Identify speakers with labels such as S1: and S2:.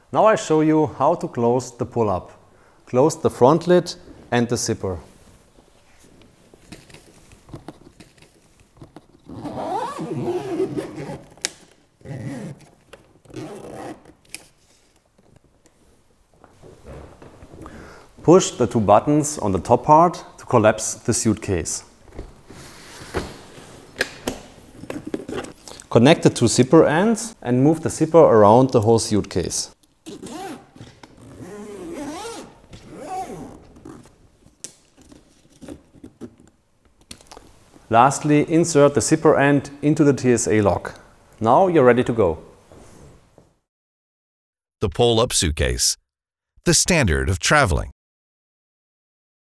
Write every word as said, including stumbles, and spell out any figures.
S1: Now I show you how to close the pull-up. Close the front lid and the zipper. Push the two buttons on the top part to collapse the suitcase. Connect the two zipper ends and move the zipper around the whole suitcase. Lastly, insert the zipper end into the T S A lock. Now you're ready to go.
S2: The Pull Up Suitcase, the standard of traveling.